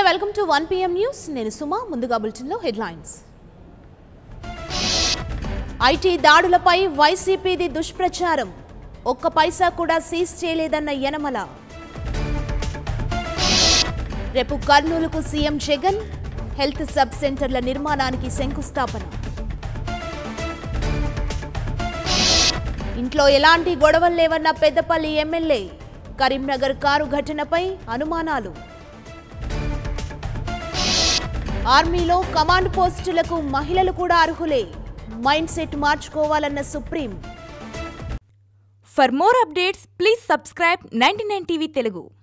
Welcome to 1 PM news. నేను సుమా. ముందుగా బులెటిన్లో హెడ్లైన్స్. ఐటీ దాడులపై వైసీపీది దుష్ప్రచారం. ఒక్క పైసా కూడా సీజ్ చేయలేదన్న యనమల. రేపు కర్నూలుకు సీఎం జగన్. హెల్త్ సబ్ సెంటర్ల నిర్మాణానికి శంకుస్థాపన. ఇంట్లో ఎలాంటి గొడవలు లేవన్న పెద్దపల్లి ఎమ్మెల్యే. కరీంనగర్ కారు ఘటనపై అనుమానాలు. ఆర్మీలో కమాండ్ పోస్టులకు మహిళలు కూడా అర్హులే. మైండ్ సెట్ మార్చుకోవాలన్న supreme. For more updates, please subscribe 99 TV Telugu.